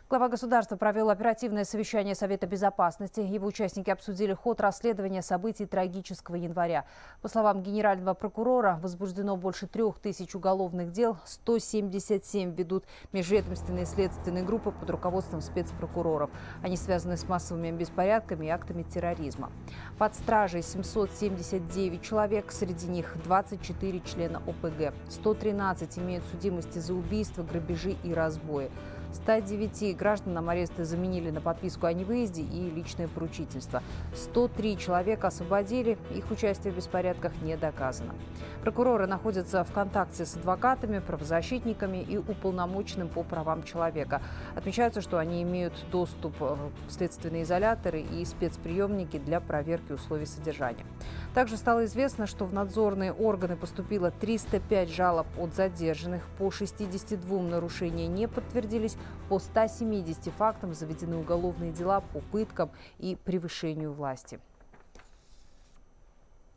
Глава государства провел оперативное совещание Совета безопасности. Его участники обсудили ход расследования событий трагического января. По словам генерального прокурора, возбуждено больше 3000 уголовных дел, 177 ведут межведомственные следственные группы под руководством спецпрокуроров. Они связаны с массовыми беспорядками и актами терроризма. Под стражей 779 человек, среди них 24 члена ОПГ. 113 имеют судимости за убийства, грабежи и разбои. 109 гражданам аресты заменили на подписку о невыезде и личное поручительство. 103 человека освободили, их участие в беспорядках не доказано. Прокуроры находятся в контакте с адвокатами, правозащитниками и уполномоченным по правам человека. Отмечается, что они имеют доступ в следственные изоляторы и спецприемники для проверки условий содержания. Также стало известно, что в надзорные органы поступило 305 жалоб от задержанных. По 62 нарушения не подтвердились. По 170 фактам заведены уголовные дела по пыткам и превышению власти.